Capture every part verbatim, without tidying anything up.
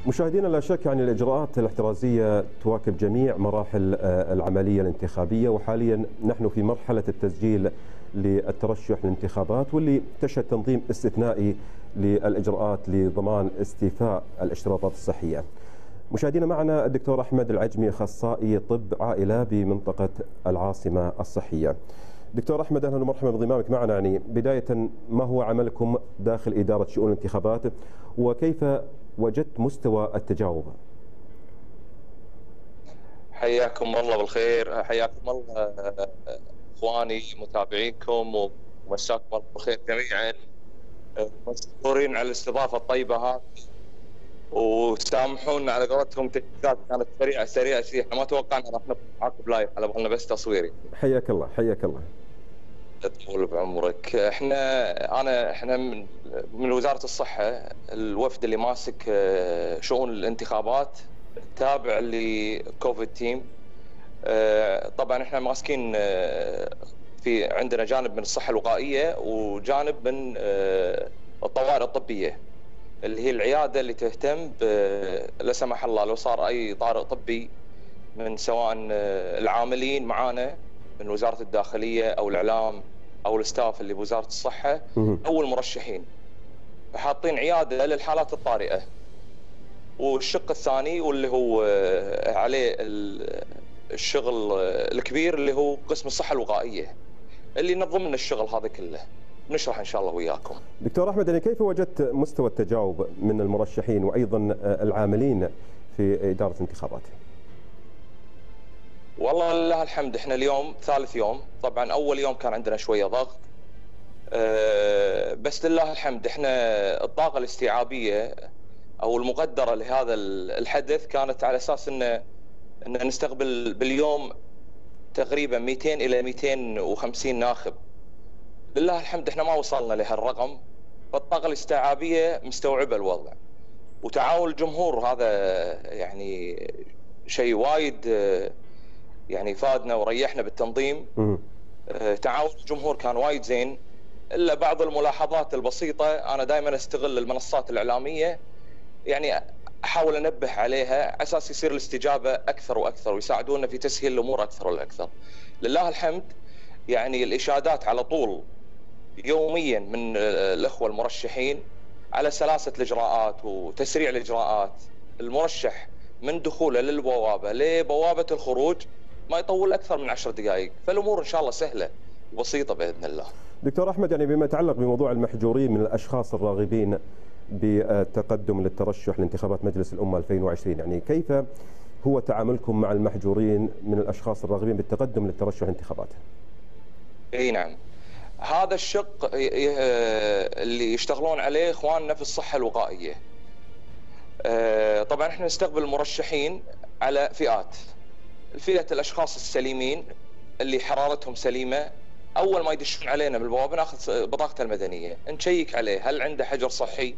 مشاهدينا، لا شك يعني الإجراءات الاحترازية تواكب جميع مراحل العملية الانتخابية، وحاليا نحن في مرحلة التسجيل للترشح للانتخابات، واللي تشهد تنظيم استثنائي للإجراءات لضمان استيفاء الاشتراطات الصحية. مشاهدينا، معنا الدكتور أحمد العجمي، أخصائي طب عائلة بمنطقة العاصمة الصحية. دكتور أحمد، أهلا ومرحبا بانضمامك معنا. يعني بداية، ما هو عملكم داخل إدارة شؤون الانتخابات، وكيف وجدت مستوى التجاوب؟ حياكم الله بالخير، حياكم الله اخواني متابعينكم، ومساكم الله بالخير جميعا. مشكورين على الاستضافه الطيبه هذه، وسامحونا على قولتهم تجهيزات كانت سريعه سريعه سريعه، ما توقعنا راح نبقى معاكم لايف، على بالنا بس تصويري. حياك الله حياك الله. تطول بعمرك. احنا انا احنا من, من وزاره الصحه، الوفد اللي ماسك شؤون الانتخابات تابع لكوفيد تيم. طبعا احنا ماسكين في عندنا جانب من الصحه الوقائيه وجانب من الطوارئ الطبيه، اللي هي العياده اللي تهتم لا سمح الله لو صار اي طارئ طبي من سواء العاملين معانا من وزاره الداخليه او الاعلام او الستاف اللي بوزاره الصحه او المرشحين، فحاطين عياده للحالات الطارئه. والشق الثاني واللي هو عليه الشغل الكبير اللي هو قسم الصحه الوقائيه اللي ينظم لنا الشغل هذا كله، نشرح ان شاء الله وياكم. دكتور احمد، يعني كيف وجدت مستوى التجاوب من المرشحين وايضا العاملين في اداره الانتخابات؟ والله لله الحمد، احنا اليوم ثالث يوم، طبعا اول يوم كان عندنا شويه ضغط، أه بس لله الحمد احنا الطاقه الاستيعابيه او المقدره لهذا الحدث كانت على اساس ان ان نستقبل باليوم تقريبا مئتين الى مئتين وخمسين ناخب. لله الحمد احنا ما وصلنا لهالرقم، فالطاقه الاستيعابيه مستوعبه الوضع، وتعاون الجمهور هذا يعني شيء وايد يعني فادنا وريحنا بالتنظيم. تعاون الجمهور كان وايد زين، الا بعض الملاحظات البسيطه انا دائما استغل المنصات الاعلاميه، يعني احاول انبه عليها على اساس يصير الاستجابه اكثر واكثر، ويساعدونا في تسهيل الامور اكثر واكثر. لله الحمد يعني الاشادات على طول يوميا من الاخوه المرشحين على سلاسه الاجراءات وتسريع الاجراءات. المرشح من دخوله للبوابه لبوابه الخروج ما يطول اكثر من عشر دقائق، فالامور ان شاء الله سهله وبسيطه باذن الله. دكتور احمد، يعني بما يتعلق بموضوع المحجورين من الاشخاص الراغبين بالتقدم للترشح لانتخابات مجلس الامه ألفين وعشرين، يعني كيف هو تعاملكم مع المحجورين من الاشخاص الراغبين بالتقدم للترشح للانتخابات؟ اي نعم، هذا الشق اللي يشتغلون عليه اخواننا في الصحه الوقائيه. طبعا احنا نستقبل المرشحين على فئات. فئه الاشخاص السليمين اللي حرارتهم سليمه، اول ما يدشون علينا بالبوابه ناخذ بطاقته المدنيه، نشيك عليه هل عنده حجر صحي،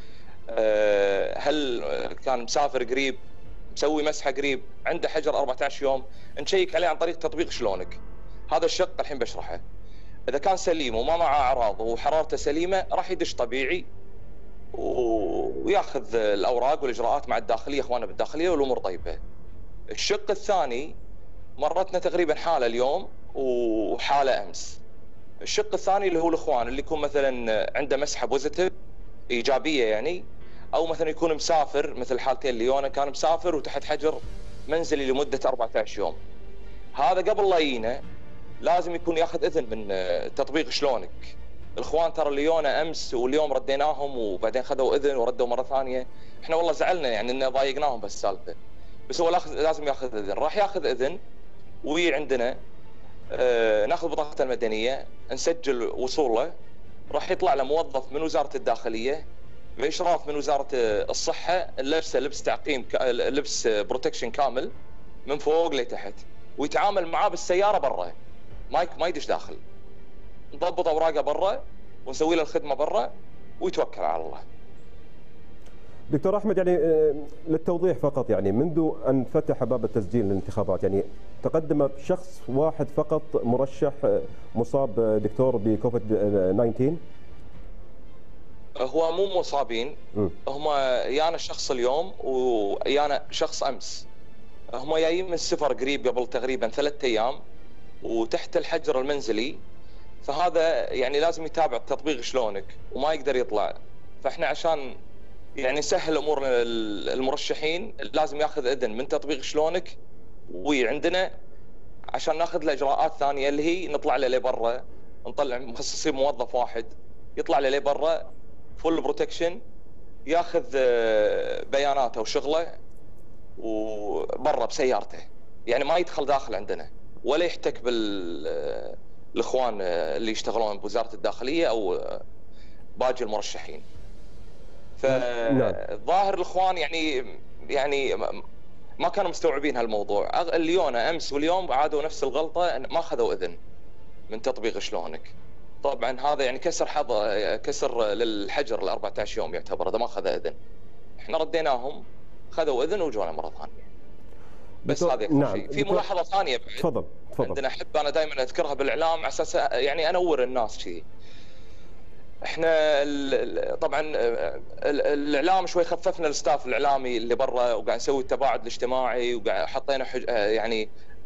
هل كان مسافر قريب، مسوي مسحه قريب، عنده حجر أربعة عشر يوم، نشيك عليه عن طريق تطبيق شلونك. هذا الشق الحين بشرحه. اذا كان سليم وما معه اعراض وحرارته سليمه راح يدش طبيعي وياخذ الاوراق والاجراءات مع الداخليه، اخواننا بالداخليه، والامور طيبه. الشق الثاني مرتنا تقريبا حاله اليوم وحاله امس. الشق الثاني اللي هو الاخوان اللي يكون مثلا عنده مسحه بوزيتيف ايجابيه يعني، او مثلا يكون مسافر مثل حالتين ليونا، كان مسافر وتحت حجر منزلي لمده أربعة عشر يوم. هذا قبل لا يجينا لازم يكون ياخذ اذن من تطبيق شلونك. الاخوان ترى ليونا امس واليوم رديناهم وبعدين خذوا اذن وردوا مره ثانيه، احنا والله زعلنا يعني ان ضايقناهم بالسالفه، بس هو لازم ياخذ اذن. راح ياخذ اذن ويجي عندنا، آه ناخذ بطاقته المدنيه، نسجل وصوله، راح يطلع له موظف من وزاره الداخليه باشراف من وزاره الصحه، لبسه لبس تعقيم، لبس بروتكشن كامل من فوق لتحت، ويتعامل معاه بالسياره برا، ما ما يدش داخل. نضبط اوراقه برا ونسوي له الخدمه برا ويتوكل على الله. دكتور احمد، يعني للتوضيح فقط، يعني منذ ان فتح باب التسجيل للانتخابات يعني تقدم شخص واحد فقط مرشح مصاب دكتور بكوفيد تسعة عشر؟ هو مو مصابين، هم يانا شخص اليوم ويانا شخص امس. هم جايين من السفر قريب قبل تقريبا ثلاثة ايام وتحت الحجر المنزلي، فهذا يعني لازم يتابع التطبيق شلونك وما يقدر يطلع. فاحنا عشان يعني نسهل امور المرشحين لازم ياخذ اذن من تطبيق شلونك وعندنا عشان ناخذ له اجراءات ثانيه اللي هي نطلع له لبرا، نطلع مخصصين موظف واحد يطلع له لبرا فول بروتكشن، ياخذ بياناته وشغله وبرا بسيارته، يعني ما يدخل داخل عندنا ولا يحتك بال الاخوان اللي يشتغلون بوزاره الداخليه او باقي المرشحين. فظاهر الاخوان يعني يعني ما كانوا مستوعبين هالموضوع. اليوم امس واليوم عادوا نفس الغلطه، ما اخذوا اذن من تطبيق شلونك. طبعا هذا يعني كسر حظ كسر للحجر ال أربعة عشر يوم يعتبر اذا ما اخذ اذن. احنا رديناهم خذوا اذن وجونا مره ثانيه. بس هذا نعم. شيء. في ملاحظه ثانيه بعد تفضل تفضل. عندنا احب انا دائما اذكرها بالاعلام على اساس يعني انور الناس كذي. احنا طبعا الاعلام شوي خففنا الستاف الاعلامي اللي برا وقاعد نسوي التباعد الاجتماعي وقاعد حطينا يعني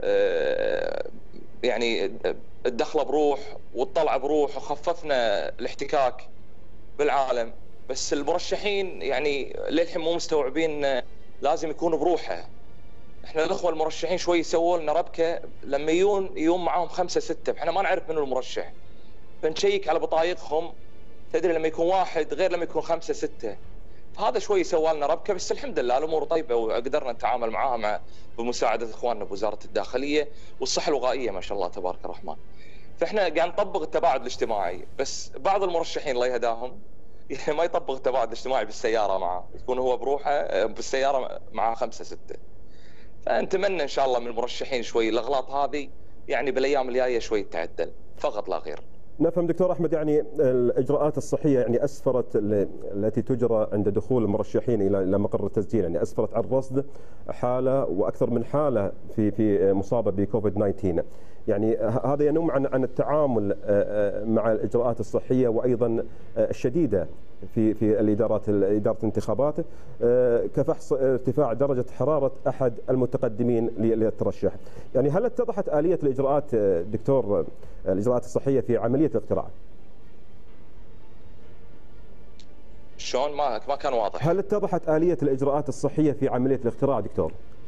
يعني الدخله بروح والطلعه بروح وخففنا الاحتكاك بالعالم. بس المرشحين يعني للحين مو مستوعبين لازم يكونوا بروحه. احنا الاخوه المرشحين شوي يسووا لنا ربكه لما يجون يجون معاهم خمسه سته، احنا ما نعرف منو المرشح، فنشيك على بطايقهم. تدري لما يكون واحد غير لما يكون خمسه سته، فهذا شوي سوى لنا ربكه. بس الحمد لله الامور طيبه وقدرنا نتعامل معاها مع بمساعده اخواننا بوزاره الداخليه والصحه الوقائيه ما شاء الله تبارك الرحمن. فاحنا قاعد نطبق التباعد الاجتماعي، بس بعض المرشحين الله يهداهم يعني ما يطبق التباعد الاجتماعي بالسياره معه، يكون هو بروحه بالسياره مع خمسه سته. فنتمنى ان شاء الله من المرشحين شوي الاغلاط هذه يعني بالايام الجايه شوي تعدل فقط لا غير. نفهم دكتور احمد، يعني الاجراءات الصحيه يعني اسفرت التي تجرى عند دخول المرشحين الى الى مقر التسجيل، يعني اسفرت عن رصد حاله واكثر من حاله في في مصابه بكوفيد تسعة عشر. يعني هذا ينم عن عن التعامل مع الاجراءات الصحيه وايضا الشديده في في الادارات اداره الانتخابات كفحص ارتفاع درجه حراره احد المتقدمين للترشح. يعني هل اتضحت اليه الاجراءات دكتور الاجراءات الصحيه في عمليه الاقتراع؟ شلون ما ما كان واضح. هل اتضحت اليه الاجراءات الصحيه في عمليه الاقتراع دكتور؟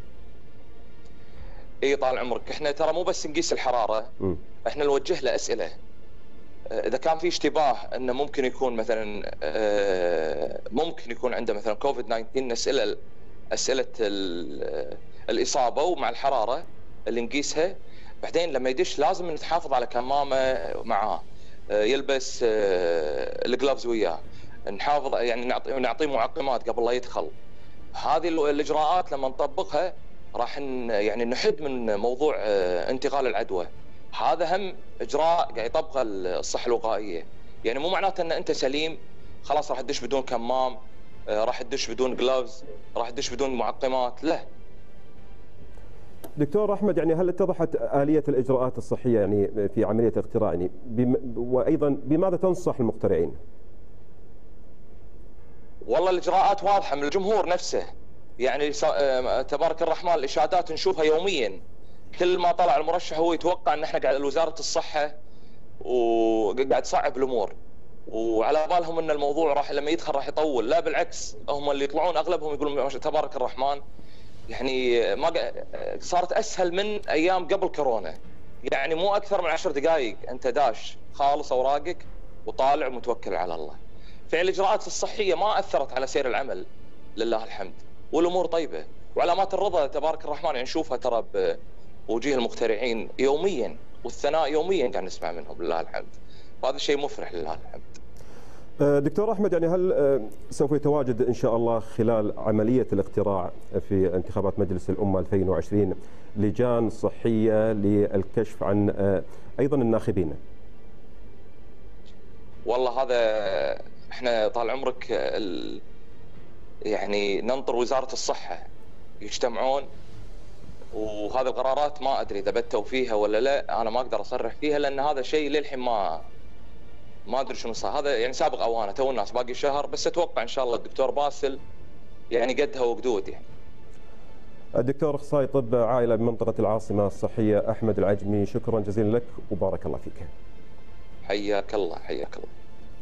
اي طال عمرك، احنا ترى مو بس نقيس الحراره، م. احنا نوجه له اسئله. اذا كان في اشتباه انه ممكن يكون مثلا ممكن يكون عنده مثلا كوفيد تسعة عشر، نساله اسئله الاصابه ومع الحراره اللي نقيسها. بعدين لما يدش لازم نتحافظ على كمامه معاه، يلبس الجلافز وياه، نحافظ يعني نعطي نعطيه معقمات قبل لا يدخل. هذه الاجراءات لما نطبقها راح يعني نحد من موضوع انتقال العدوى. هذا هم اجراء قاعد يطبقه الصحه الوقائيه. يعني مو معناته ان انت سليم خلاص راح تدش بدون كمام، راح تدش بدون جلافز، راح تدش بدون معقمات، لا. دكتور احمد، يعني هل اتضحت اليه الاجراءات الصحيه يعني في عمليه الاقتراع، يعني وايضا بماذا تنصح المقترعين؟ والله الاجراءات واضحه من الجمهور نفسه، يعني تبارك الرحمن الاشادات نشوفها يوميا. كل ما طلع المرشح هو يتوقع ان احنا قاعد وزاره الصحه وقاعد تصعب الامور، وعلى بالهم ان الموضوع راح لما يدخل راح يطول. لا بالعكس، هم اللي يطلعون اغلبهم يقولون تبارك الرحمن يعني ما صارت اسهل من ايام قبل كورونا. يعني مو اكثر من عشر دقائق انت داش خالص اوراقك وطالع ومتوكل على الله. فالاجراءات الصحيه ما اثرت على سير العمل لله الحمد، والامور طيبه وعلامات الرضا تبارك الرحمن يعني نشوفها ترى بوجيه المقترعين يوميا، والثناء يوميا قاعد نسمع منهم لله الحمد. وهذا شيء مفرح لله الحمد. دكتور احمد، يعني هل سوف يتواجد ان شاء الله خلال عمليه الاقتراع في انتخابات مجلس الامه ألفين وعشرين لجان صحيه للكشف عن ايضا الناخبين؟ والله هذا احنا طال عمرك ال... يعني ننطر وزاره الصحه يجتمعون، وهذه القرارات ما ادري اذا بتوا فيها ولا لا. انا ما اقدر اصرح فيها لان هذا شيء للحين ما ما ادري شنو صار، هذا يعني سابق اوانه، تو الناس باقي شهر، بس اتوقع ان شاء الله الدكتور باسل يعني قدها وقدود يعني. الدكتور اخصائي طب عائله بمنطقه العاصمه الصحيه احمد العجمي، شكرا جزيلا لك وبارك الله فيك. حياك الله حياك الله.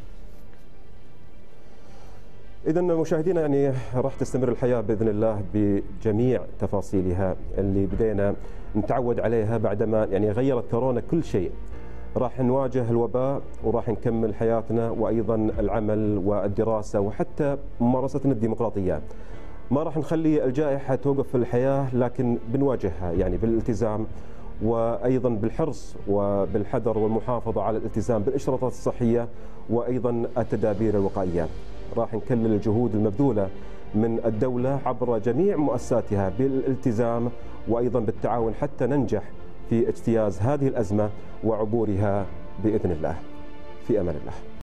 إذا مشاهدينا يعني راح تستمر الحياة بإذن الله بجميع تفاصيلها اللي بدينا نتعود عليها بعدما يعني غيرت كورونا كل شيء. راح نواجه الوباء وراح نكمل حياتنا وأيضا العمل والدراسة وحتى ممارستنا الديمقراطية. ما راح نخلي الجائحة توقف في الحياة، لكن بنواجهها يعني بالالتزام وأيضا بالحرص وبالحذر والمحافظة على الالتزام بالإشراطات الصحية وأيضا التدابير الوقائية. راح نكلل الجهود المبذولة من الدولة عبر جميع مؤسساتها بالالتزام وأيضا بالتعاون حتى ننجح في اجتياز هذه الأزمة وعبورها بإذن الله. في أمان الله.